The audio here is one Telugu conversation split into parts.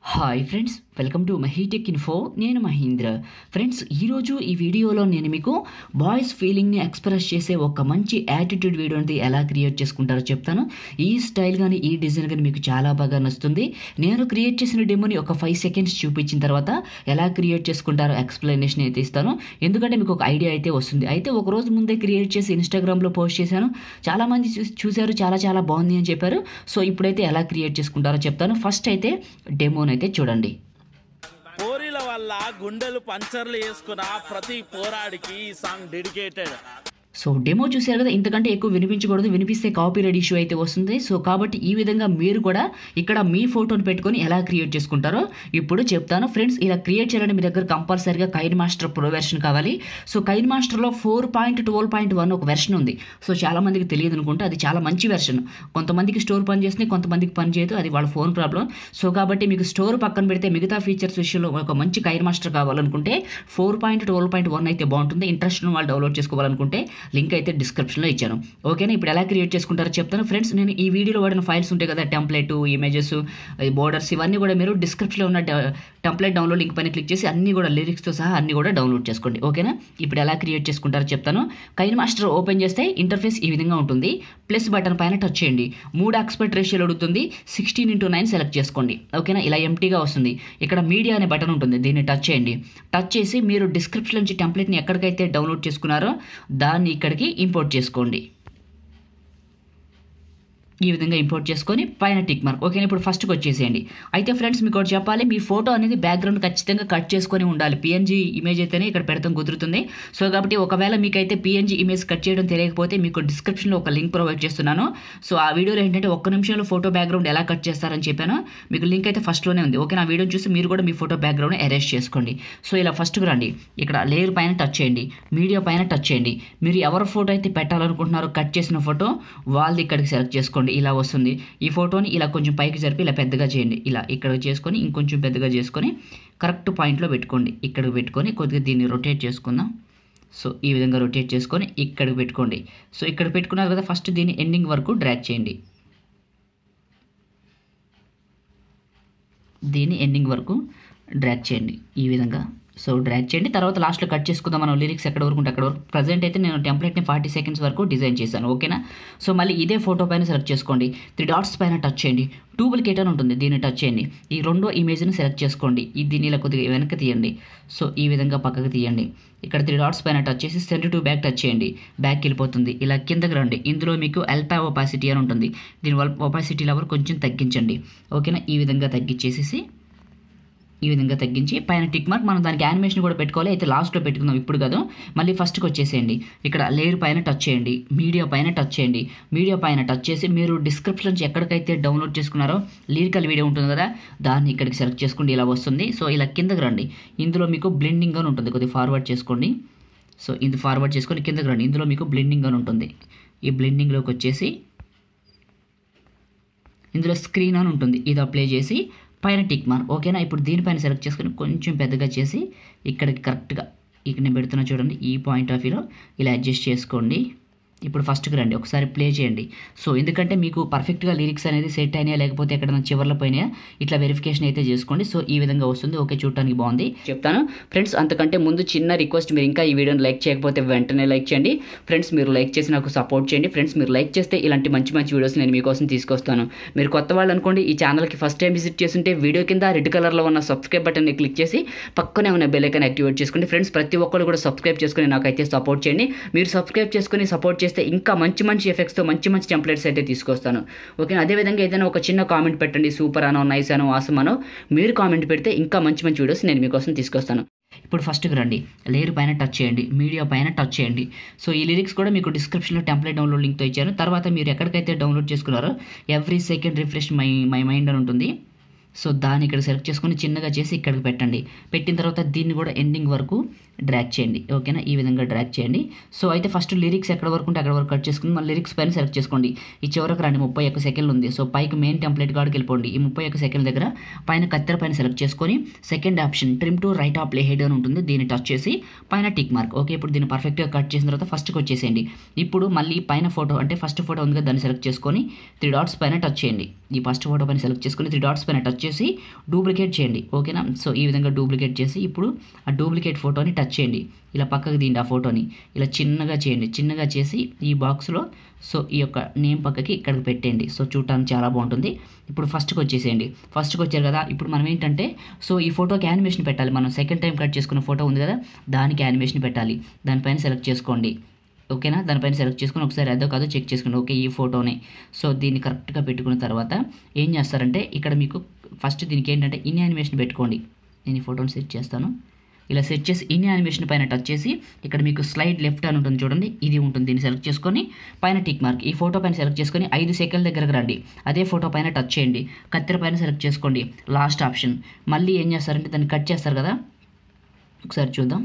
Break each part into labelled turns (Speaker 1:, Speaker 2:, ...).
Speaker 1: Hi friends, welcome to Mahi tech info. నేను మహేంద్ర. ఫ్రెండ్స్, ఈరోజు ఈ వీడియోలో నేను మీకు బాయ్స్ ఫీలింగ్ని ఎక్స్ప్రెస్ చేసే ఒక మంచి యాటిట్యూడ్ వీడియో అనేది ఎలా క్రియేట్ చేసుకుంటారో చెప్తాను. ఈ స్టైల్ కానీ ఈ డిజైన్ కానీ మీకు చాలా బాగా నచ్చుతుంది. నేను క్రియేట్ చేసిన డెమోని ఒక 5 సెకండ్స్ చూపించిన తర్వాత ఎలా క్రియేట్ చేసుకుంటారో ఎక్స్ప్లెనేషన్ అయితే ఇస్తాను. ఎందుకంటే మీకు ఒక ఐడియా అయితే వస్తుంది. అయితే ఒక రోజు ముందే క్రియేట్ చేసి ఇన్స్టాగ్రామ్లో పోస్ట్ చేశాను. చాలామంది చూశారు, చాలా బాగుంది అని చెప్పారు. సో ఇప్పుడైతే ఎలా క్రియేట్ చేసుకుంటారో చెప్తాను. ఫస్ట్ అయితే డెమోని అయితే చూడండి.
Speaker 2: పోరీల వల్ల గుండెలు పంచర్లు వేసుకున్న ప్రతి పోరాడికి ఈ సాంగ్ డెడికేటెడ్.
Speaker 1: సో డెమో చూశారు కదా, ఇంతకంటే ఎక్కువ వినిపించకూడదు. వినిపిస్తే కాపీరైట్ ఇష్యూ అయితే వస్తుంది. సో కాబట్టి ఈ విధంగా మీరు కూడా ఇక్కడ మీ ఫోటోని పెట్టుకొని ఎలా క్రియేట్ చేసుకుంటారో ఇప్పుడు చెప్తాను. ఫ్రెండ్స్, ఇలా క్రియేట్ చేయాలంటే మీ దగ్గర కంపల్సరీగా కైన్మాస్టర్ ప్రో వెర్షన్ కావాలి. సో కైన్మాస్టర్లో 4.12.1 ఒక వెర్షన్ ఉంది. సో చాలామందికి తెలియదు అనుకుంటే అది చాలా మంచి వెర్షన్. కొంతమందికి స్టోర్ పని చేస్తుంది, కొంతమందికి పని చేయదు. అది వాళ్ళ ఫోన్ ప్రాబ్లం. సో కాబట్టి మీకు స్టోర్ పక్కన పెడితే మిగతా ఫీచర్స్ విషయంలో ఒక మంచి కైన్మాస్టర్ కావాలనుకుంటే 4.12.1 అయితే బాగుంటుంది. ఇంట్రెస్ట్ ఉన్న వాళ్ళు డౌన్లోడ్ చేసుకోవాలనుకుంటే లింక్ అయితే డిస్క్రిప్షన్లో ఇచ్చాను. ఓకేనా? ఇప్పుడు ఎలా క్రియేట్ చేసుకుంటారో చెప్తాను. ఫ్రెండ్స్, నేను ఈ వీడియోలో వాడిన ఫైల్స్ ఉంటాయి కదా, టెంప్లెట్, ఇమేజెస్, బోర్డర్స్, ఇవన్నీ కూడా మీరు డిస్క్రిప్షన్లో ఉన్న టెంప్లెట్ డౌన్లోడ్ లింక్ పైన క్లిక్ చేసి అన్నీ కూడా లిరిక్స్తో సహా అన్నీ కూడా డౌన్లోడ్ చేసుకోండి. ఓకేనా? ఇప్పుడు ఎలా క్రియేట్ చేసుకుంటారో చెప్తాను. కైన్మాస్టర్ ఓపెన్ చేస్తే ఇంటర్ఫేస్ ఈ విధంగా ఉంటుంది. ప్లస్ బటన్ పైన టచ్ చేయండి. 3 ఆస్పెక్ట్ రేషియోలో అడుగుతుంది. 16:9 సెలెక్ట్ చేసుకోండి. ఓకేనా? ఇలా ఎంటీగా వస్తుంది. ఇక్కడ మీడియా అనే బటన్ ఉంటుంది, దీన్ని టచ్ చేయండి. టచ్ చేసి మీరు డిస్క్రిప్షన్ నుంచి టెంప్లెట్ని ఎక్కడికైతే డౌన్లోడ్ చేసుకున్నారో దాన్ని ఇక్కడికి ఇంపోర్ట్ చేసుకోండి. ఈ విధంగా ఇంపోర్ట్ చేసుకొని పైన టిక్ మార్క్. ఓకేనా? ఇప్పుడు ఫస్ట్కి వచ్చేసేయండి. అయితే ఫ్రెండ్స్, మీకు ఒకటి చెప్పాలి, మీ ఫోటో అనేది బ్యాక్గ్రౌండ్ ఖచ్చితంగా కట్ చేసుకొని ఉండాలి. పిఎన్జీ ఇమేజ్ అయితేనే ఇక్కడ పెడతాం కుదురుతుంది. సో కాబట్టి ఒకవేళ మీకైతే పిఎన్జీ ఇమేజ్ కట్ చేయడం తెలియకపోతే మీకు డిస్క్రిప్షన్లో ఒక లింక్ ప్రొవైడ్ చేస్తున్నాను. సో ఆ వీడియోలో ఏంటంటే 1 నిమిషంలో ఫోటో బ్యాక్గ్రౌండ్ ఎలా కట్ చేస్తారని చెప్పాను. మీకు లింక్ అయితే ఫస్ట్లోనే ఉంది. ఓకే, నా వీడియో చూసి మీరు కూడా మీ ఫోటో బ్యాక్గ్రౌండ్ ఎరేజ్ చేసుకోండి. సో ఇలా ఫస్ట్కి రండి. ఇక్కడ లేయర్ పైన టచ్ చేయండి, మీడియా పైన టచ్ చేయండి. మీరు ఎవరి ఫోటో అయితే పెట్టాలనుకుంటున్నారో కట్ చేసిన ఫోటో వాళ్ళది ఇక్కడికి సెలెక్ట్ చేసుకోండి. ఇలా వస్తుంది. ఈ ఫోటోని ఇలా కొంచెం పైకి జరిపి ఇలా పెద్దగా చేయండి. ఇలా ఇక్కడ చేసుకొని ఇంకొంచెం పెద్దగా చేసుకొని కరెక్ట్ పాయింట్లో పెట్టుకోండి. ఇక్కడికి పెట్టుకొని కొద్దిగా దీన్ని రొటేట్ చేసుకుందాం. సో ఈ విధంగా రొటేట్ చేసుకొని ఇక్కడికి పెట్టుకోండి. సో ఇక్కడ పెట్టుకున్నారు కదా, ఫస్ట్ దీన్ని ఎండింగ్ వరకు డ్రాగ్ చేయండి. దీన్ని ఎండింగ్ వరకు డ్రాగ్ చేయండి ఈ విధంగా. సో డ్రాగ్ చేయండి. తర్వాత లాస్ట్లో కట్ చేసుకుందాం మనం లిరిక్స్ ఎక్కడ వరకు ఉంటే అక్కడ వరకు. ప్రజెంట్ అయితే నేను టెంప్లెట్ని 40 సెకండ్స్ వరకు డిజైన్ చేశాను. ఓకేనా? సో మళ్ళీ ఇదే ఫోటో పైన సెలెక్ట్ చేసుకోండి. 3 డాట్స్ పైన టచ్ చేయండి. డూప్లికేట్ అని ఉంటుంది, దీన్ని టచ్ చేయండి. ఈ రెండో ఇమేజ్ని సెలెక్ట్ చేసుకోండి. దీన్ని ఇలా కొద్దిగా వెనక్కి తీయండి. సో ఈ విధంగా పక్కకు తీయండి. ఇక్కడ 3 డాట్స్ పైన టచ్ చేసి సెండ్ టు బ్యాక్ టచ్ చేయండి. బ్యాక్ వెళ్ళిపోతుంది. ఇలా కిందకి రండి. ఇందులో మీకు అల్ఫా ఒపాసిటీ అని ఉంటుంది. దీని ఒపాసిటీ లెవెల్ కొంచెం తగ్గించండి. ఓకేనా? ఈ విధంగా తగ్గించేసేసి ఈ విధంగా తగ్గించి పైన టిక్ మార్క్. మనం దానికి యానిమేషన్ కూడా పెట్టుకోవాలి. అయితే లాస్ట్లో పెట్టుకుందాం, ఇప్పుడు కాదు. మళ్ళీ ఫస్ట్కి వచ్చేసేయండి. ఇక్కడ లేయర్ పైన టచ్ చేయండి, మీడియా పైన టచ్ చేయండి. మీడియా పైన టచ్ చేసి మీరు డిస్క్రిప్షన్ నుంచి ఎక్కడికైతే డౌన్లోడ్ చేసుకున్నారో లిరికల్ వీడియో ఉంటుంది కదా, దాన్ని ఇక్కడికి సెలెక్ట్ చేసుకోండి. ఇలా వస్తుంది. సో ఇలా కిందకి రండి. ఇందులో మీకు బ్లెండింగ్ అని ఉంటుంది, కొద్దిగా ఫార్వర్డ్ చేసుకోండి. సో ఇది ఫార్వర్డ్ చేసుకొని కిందకి రండి. ఇందులో మీకు బ్లెండింగ్ అని ఉంటుంది. ఈ బ్లెండింగ్లోకి వచ్చేసి ఇందులో స్క్రీన్ అని ఉంటుంది, ఇది అప్లై చేసి పైన టిక్ మార్క్. ఓకేనా? ఇప్పుడు దీనిపైన సెలెక్ట్ చేసుకొని కొంచెం పెద్దగా చేసి ఇక్కడికి కరెక్ట్గా ఇక్కడ నేను పెడుతున్నా చూడండి, ఈ పాయింట్ ఆఫ్ వ్యూలో ఇలా అడ్జస్ట్ చేసుకోండి. ఇప్పుడు ఫస్ట్కి రండి, ఒకసారి ప్లే చేయండి. సో ఎందుకంటే మీకు పర్ఫెక్ట్గా లిరిక్స్ అనేది సెట్ అయినా లేకపోతే ఎక్కడైనా చివర్లో పోయినా ఇట్లా వెరిఫికేషన్ అయితే చేసుకోండి. సో ఈ విధంగా వస్తుంది. ఓకే, చూడటానికి బాగుంది చెప్తాను. ఫ్రెండ్స్, అంతకంటే ముందు చిన్న రిక్వెస్ట్, మీరు ఇంకా ఈ వీడియోని లైక్ చేయకపోతే వెంటనే లైక్ చేయండి. ఫ్రెండ్స్, మీరు లైక్ చేసి నాకు సపోర్ట్ చేయండి. ఫ్రెండ్స్, మీరు లైక్ చేస్తే ఇలాంటి మంచి వీడియోస్ నేను మీకోసం తీసుకొస్తాను. మీరు కొత్త వాళ్ళు అనుకోండి, ఈ ఛానల్కి ఫస్ట్ టైం విజిట్ చేస్తుంటే వీడియో కింద రెడ్ కలర్లో ఉన్న సబ్స్క్రైబ్ బటన్ని క్లిక్ చేసి పక్కనే ఉన్న బెల్ ఐకాన్ యాక్టివేట్ చేసుకోండి. ఫ్రెండ్స్, ప్రతి ఒక్కరు కూడా సబ్స్క్రైబ్ చేసుకుని నాకైతే సపోర్ట్ చేయండి. మీరు సబ్స్క్రైబ్ చేసుకుని సపోర్ట్ చేస్తే ఇంకా మంచి ఎఫెక్ట్స్తో మంచి టెంప్లెట్స్ అయితే తీసుకొస్తాను. ఓకే, అదేవిధంగా ఏదైనా ఒక చిన్న కామెంట్ పెట్టండి, సూపర్ అనో, నైస్ అనో, ఆసమ్ అనో. మీరు కామెంట్ పెడితే ఇంకా మంచి వీడియోస్ నేను మీకోసం తీసుకొస్తాను. ఇప్పుడు ఫస్ట్కి రండి, లేయర్ పైన టచ్ చేయండి, మీడియా పైన టచ్ చేయండి. సో ఈ లిరిక్స్ కూడా మీకు డిస్క్రిప్షన్లో టెంప్లెట్ డౌన్లోడ్ లింక్తో ఇచ్చాను. తర్వాత మీరు ఎక్కడికైతే డౌన్లోడ్ చేసుకున్నారో every second refresh my mind అని ఉంటుంది. సో దాన్ని ఇక్కడ సెలెక్ట్ చేసుకొని చిన్నగా చేసి ఇక్కడికి పెట్టండి. పెట్టిన తర్వాత దీన్ని కూడా ఎండింగ్ వరకు డ్రాగ్ చేయండి ఓకేనా, ఈ విధంగా డ్రాగ్ చేయండి. సో అయితే ఫస్ట్ లిరిక్స్ ఎక్కడ వరకు ఉంటే అక్కడ వరకు కట్ చేసుకుని మళ్ళీ లిరిక్స్ పైన సెలెక్ట్ చేసుకోండి. ఈ చివరకు రండి 31 సెకండ్లు ఉంది. సో పైకి మెయిన్ టెంప్లెట్ కాడికి వెళ్ళిపోండి. ఈ 31 సెకండ్ల దగ్గర పైన కత్తెర పైన సెలెక్ట్ చేసుకొని second option trim to right of play head అని ఉంటుంది, దీన్ని టచ్ చేసి పైన టిక్ మార్క్. ఓకే, ఇప్పుడు దీన్ని పర్ఫెక్ట్గా కట్ చేసిన తర్వాత ఫస్ట్కి వచ్చేసేయండి. ఇప్పుడు మళ్ళీ పైన ఫోటో అంటే ఫస్ట్ ఫోటో ఉంది కదా దాన్ని సెలెక్ట్ చేసుకొని 3 డాట్స్ పైన టచ్ చేయండి. ఈ ఫస్ట్ ఫోటో పైన సెలెక్ట్ చేసుకొని 3 డాట్స్ పైన టచ్ చేసి డూప్లికేట్ చేయండి ఓకేనా. సో ఈ విధంగా డూప్లికేట్ చేసి ఇప్పుడు ఆ డూప్లికేట్ ఫోటోని టచ్ చేయండి. ఇలా పక్కకు తీయండి ఆ ఫోటోని, ఇలా చిన్నగా చేయండి. చిన్నగా చేసి ఈ బాక్స్లో సో ఈ యొక్క నేమ్ పక్కకి ఇక్కడికి పెట్టండి. సో చూడటానికి చాలా బాగుంటుంది. ఇప్పుడు ఫస్ట్కి వచ్చేసేయండి. ఫస్ట్కి వచ్చారు కదా, ఇప్పుడు మనం ఏంటంటే సో ఈ ఫోటోకి యానిమేషన్ పెట్టాలి. మనం సెకండ్ టైం కట్ చేసుకున్న ఫోటో ఉంది కదా దానికి యానిమేషన్ పెట్టాలి. దానిపైన సెలెక్ట్ చేసుకోండి ఓకేనా. దానిపైన సెలెక్ట్ చేసుకుని ఒకసారి అదో కాదో చెక్ చేసుకోండి. ఓకే, ఈ ఫోటోనే. సో దీన్ని కరెక్ట్గా పెట్టుకున్న తర్వాత ఏం చేస్తారంటే ఇక్కడ మీకు ఫస్ట్ దీనికి ఏంటంటే ఇన్ యానిమేషన్ పెట్టుకోండి. నేను ఈ ఫోటోని సెట్ చేస్తాను. ఇలా సెట్ చేసి ఇన్ యానిమేషన్ పైన టచ్ చేసి ఇక్కడ మీకు స్లైడ్ లెఫ్ట్ అని ఉంటుంది చూడండి, ఇది ఉంటుంది. దీన్ని సెలెక్ట్ చేసుకొని పైన టిక్ మార్క్. ఈ ఫోటో పైన సెలెక్ట్ చేసుకొని 5 సెకండ్ల దగ్గరకు రండి. అదే ఫోటో పైన టచ్ చేయండి. కత్తెర పైన సెలెక్ట్ చేసుకోండి. Last option. మళ్ళీ ఏం చేస్తారంటే దాన్ని కట్ చేస్తారు కదా, ఒకసారి చూద్దాం.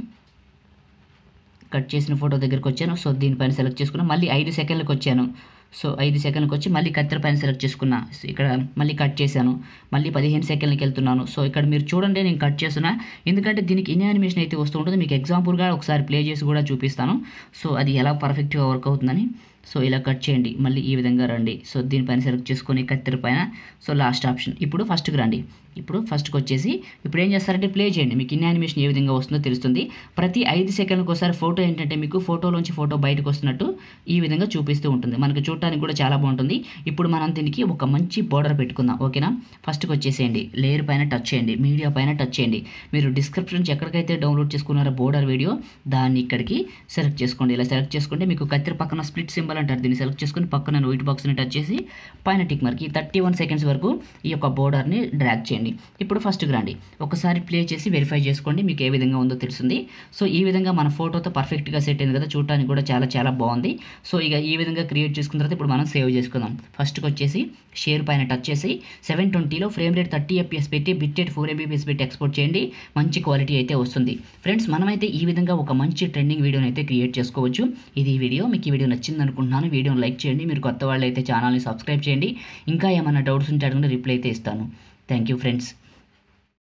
Speaker 1: కట్ చేసిన ఫోటో దగ్గరికి వచ్చాను. సో దీనిపైన సెలెక్ట్ చేసుకున్నాను. మళ్ళీ 5 సెకండ్లకు వచ్చాను. సో 5 సెకండ్లకు వచ్చి మళ్ళీ కత్తెర పైన సెలెక్ట్ చేసుకున్నా. ఇక్కడ మళ్ళీ కట్ చేశాను. మళ్ళీ 15 సెకండ్లకి వెళ్తున్నాను. సో ఇక్కడ మీరు చూడండి నేను కట్ చేస్తున్నా, ఎందుకంటే దీనికి ఇన్ యానిమేషన్ అయితే వస్తూ ఉంటుంది. మీకు ఎగ్జాంపుల్గా ఒకసారి ప్లే చేసి కూడా చూపిస్తాను. సో అది ఎలా పర్ఫెక్ట్గా వర్క్ అవుతుందని. సో ఇలా కట్ చేయండి. మళ్ళీ ఈ విధంగా రండి. సో దీనిపైన సెలెక్ట్ చేసుకొని కత్తెర పైన సో లాస్ట్ ఆప్షన్. ఇప్పుడు ఫస్ట్కి రండి. ఇప్పుడు ఫస్ట్కి వచ్చేసి ఇప్పుడు ఏం చేస్తారంటే ప్లే చేయండి. మీకు ఇన్ యానిమేషన్ ఏ విధంగా వస్తుందో తెలుస్తుంది. ప్రతి 5 సెకండ్లకు ఒకసారి ఫోటో ఏంటంటే మీకు ఫోటోలోంచి ఫోటో బయటకు వస్తున్నట్టు ఈ విధంగా చూపిస్తూ ఉంటుంది. మనకు చూడటానికి కూడా చాలా బాగుంటుంది. ఇప్పుడు మనం దీనికి ఒక మంచి బోర్డర్ పెట్టుకుందాం ఓకేనా. ఫస్ట్కి వచ్చేసేయండి. లేయర్ పైన టచ్ చేయండి. మీడియా పైన టచ్ చేయండి. మీరు డిస్క్రిప్షన్ నుంచి ఎక్కడికైతే డౌన్లోడ్ చేసుకున్నారో బోర్డర్ వీడియో దాన్ని ఇక్కడికి సెలెక్ట్ చేసుకోండి. ఇలా సెలెక్ట్ చేసుకుంటే మీకు కత్తెర పక్కన స్ప్లిట్ సింబల్ అంటారు, దీన్ని సెలెక్ట్ చేసుకుని పక్కన వైట్ బాక్స్ని టచ్ చేసి పైన టిక్ మార్క్. ఈ 31 సెకండ్స్ వరకు ఈ యొక్క బోర్డర్ని డ్రాగ్ చేయండి. ఇప్పుడు ఫస్ట్కి రండి. ఒకసారి ప్లే చేసి వెరిఫై చేసుకోండి మీకు ఏ విధంగా ఉందో తెలుస్తుంది. సో ఈ విధంగా మన ఫోటోతో పర్ఫెక్ట్గా సెట్ అయింది కదా, చూడటానికి కూడా చాలా చాలా బాగుంది. సో ఇక ఈ విధంగా క్రియేట్ చేసుకున్న తర్వాత ఇప్పుడు మనం సేవ్ చేసుకుందాం. ఫస్ట్కి వచ్చేసి షేర్ పైన టచ్ చేసి 720లో ఫ్రేమ్ రేట్ 30 FPS పెట్టి బిట్టెడ్ 4 MB పెట్టి ఎక్స్పోర్ట్ చేయండి. మంచి క్వాలిటీ అయితే వస్తుంది. ఫ్రెండ్స్ మనమైతే ఈ విధంగా ఒక మంచి ట్రెండింగ్ వీడియోని అయితే క్రియేట్ చేసుకోవచ్చు. ఇది ఈ వీడియో మీకు ఈ వీడియో నచ్చింది అనుకుంటున్నాను. వీడియోని లైక్ చేయండి. మీరు కొత్త వాళ్ళు అయితే ఛానల్ని సబ్స్క్రైబ్ చేయండి. ఇంకా ఏమైనా డౌట్స్ ఉంటే అడగండి, రిప్లై అయితే ఇస్తాను. Thank you friends.